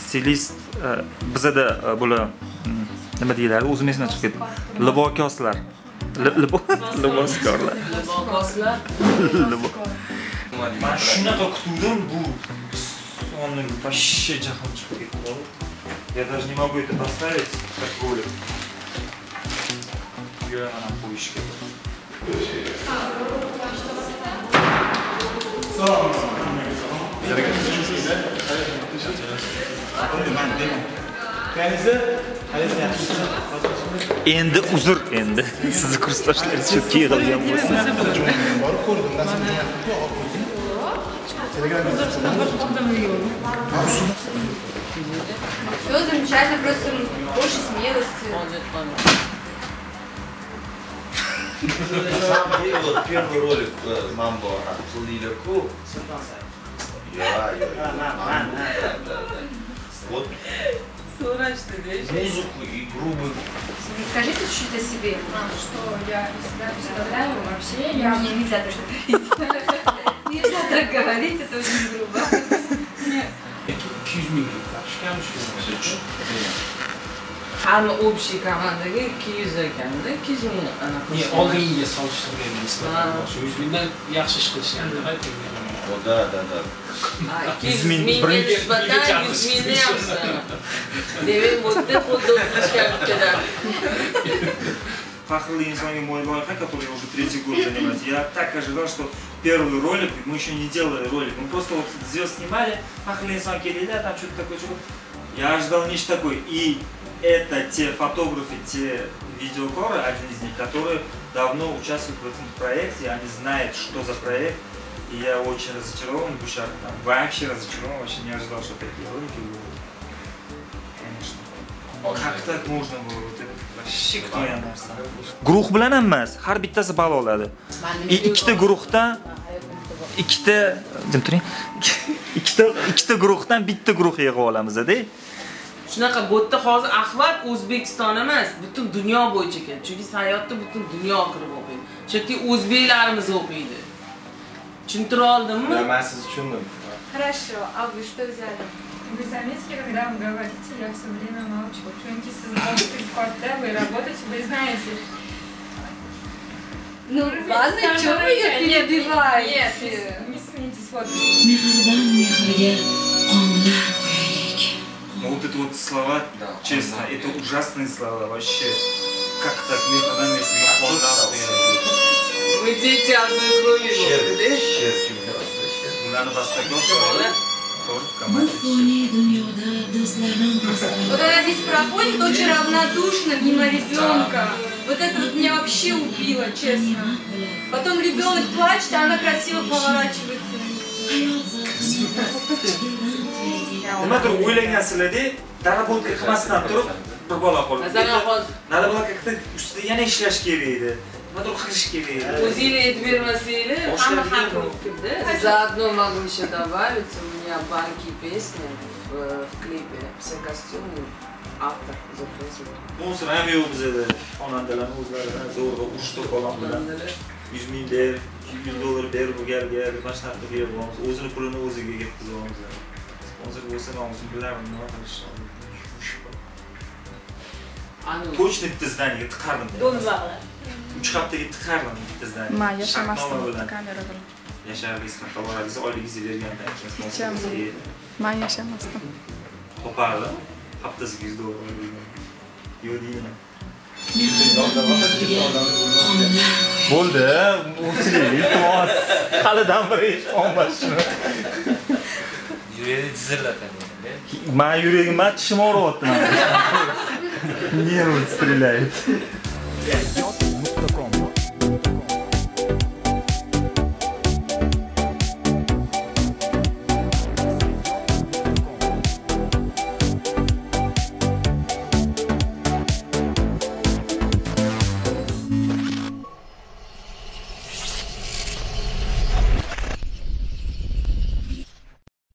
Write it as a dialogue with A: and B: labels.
A: stilist bizada bular nima deyiladi? O'zim esimdan chiqib ketdi. Libokoslar. Liboskorlar.
B: Libokoslar.
A: Men shunaqa kutuvdim bu sonning вообще jahon chiqib ketdi. Я даже не могу это поставить как ролик. Я на поиске. Endi uzr endi. Sizni kursdoshlaringiz shu yig'ilgan bo'lsa.
C: Все замечательно, просто больше смелости.
D: Вот первый ролик Мамбо Лилику. Вот музыку и грубый.
C: Скажите чуть-чуть о себе.
E: Что я из себя представляю вообще?
C: Мне нельзя так говорить. Нельзя так говорить, это очень грубо.
F: 200 ming tashkam shu.
B: Hamma общий komandaga 200 ekanda, 200 ming anaqa.
F: Ne, oldingiga solishtirgan nisbatan shu 100 mingdan yaxshi ish qilishganda aytdim.
D: Да.
B: 200 mingga nisbatan 100 mingni yaxshi. Demak, modda xuddi o'tishga
A: Фахрли инсони мой лайфхак, который я уже 3-й год занимаюсь. Я так ожидал, что первый ролик, мы еще не делали ролик, мы просто вот звезд снимали, Фахрли инсон келели, там что-то такое, что-то. Я ожидал нечто такое. И это те фотографы, те видеокоры, один из них, которые давно участвуют в этом проекте, они знают, что за проект. И я очень разочарован, Бушар, там, вообще разочарован, вообще не ожидал, что такие ролики будут. Конечно. Как так можно было? Вот это вообще кто я narsa. Guruh bilan emas, har bittasi ball oladi. Ikkita guruhdan ikkita guruhdan bitta guruh yig'ib olamiz-da.
B: Shunaqa bo'tda hozir Ahvat O'zbekiston emas, butun dunyo bo'yicha ekan. Chunki sayyohda butun dunyo kirib o'qiydi. Chunki o'zbeklarimiz o'qiydi. Tushuntira oldimmi?
D: Men siz tushundim.
C: Хорошо, а вы что взяли?
E: Вы заметили, когда вы говорите, я все время молчу. Чунки создают из порта, вы работаете, вы знаете.
C: Ну ладно, что вы ее перебиваете?
E: Нет, не смейтесь, вот.
A: Ну вот это вот слова, честно, это ужасные слова вообще. Как так между нами
B: Вы дети одной крови, да?
D: Щерки.
A: Надо вас так
C: Вот она здесь проходит очень равнодушно мимо ребенка. Вот это вот меня вообще убило, честно. Потом ребенок плачет, а она красиво поворачивается.
A: Nimadir o'ylangansizlarda darabotka qilmasdan turib bir bola qoldi. Nada bola как-то ustida yana ishlash kerak edi. Nimadir qilish kerak edi.
B: O'zinglar e'tibor bermasanglar, hamma haq mumkin-da. Заодно могу еще добавить, у меня банки песни в клипе, все костюмы автор записывает.
A: Monster ham yo'q bizda. Xonandalarni o'zlaridan zo'rg'a urushtirib olgan bilan 100 ming ber, $200 ber bu galga, mana shunaqa qilib beramiz. O'zini pulini o'ziga yetkazamiz. Sponsor bo'lsa nomusim bilardim nima qilishni. Точно bitta zdaniyaga tiqardim.
C: Bo'lmadi.
A: 3 haftaga tiqardim bitta zdaniyaga.
G: Men yashamasdim kamera bilan.
A: Yasharsiz, xabaringizni oyligingizni bergandan keyin sponsorga.
G: Men yashamasdim.
A: Qopardim. Haftasiga $100 bergan. Yo'q deyman. Bo'ldi, o'chiring, iltimos. Halidan bir ish olmashmi?
D: Yuragini tizillatadi.
A: Men yuragim, men tishim og'riyapti. Nerv стреляет.